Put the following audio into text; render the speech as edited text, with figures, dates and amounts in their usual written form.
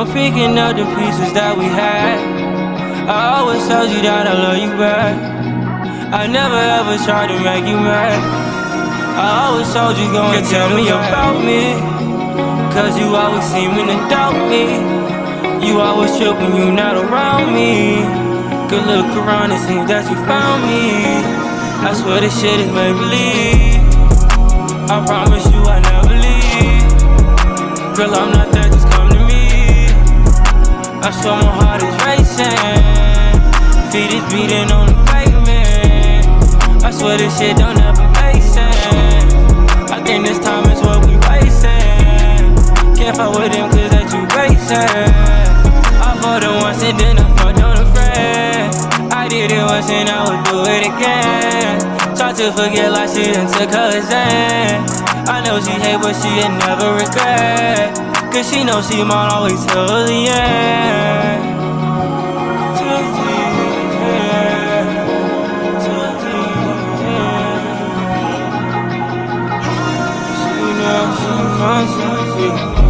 I'm picking up the pieces that we had. I always told you that I love you back. I never ever tried to make you mad. I always told you go and tell me about me, cause you always seeming to doubt me. You always trip when you not around me. Good look around, it seems that you found me. I swear this shit is make believe. I promise you I never leave. Girl, I'm not there, just come to me. I swear my heart is racing, feet is beating on the pavement. I swear this shit don't ever make sense. I think this time is what we wasting. Can't fuck with them cause that you racing. I fought it once and then I fucked on a friend. I did it once and I would do it again. Try to forget like she done took her exam. I know she hate but she ain't never regret, cause she know she might always till the end. Till the end. Till the end. She knows she wants something.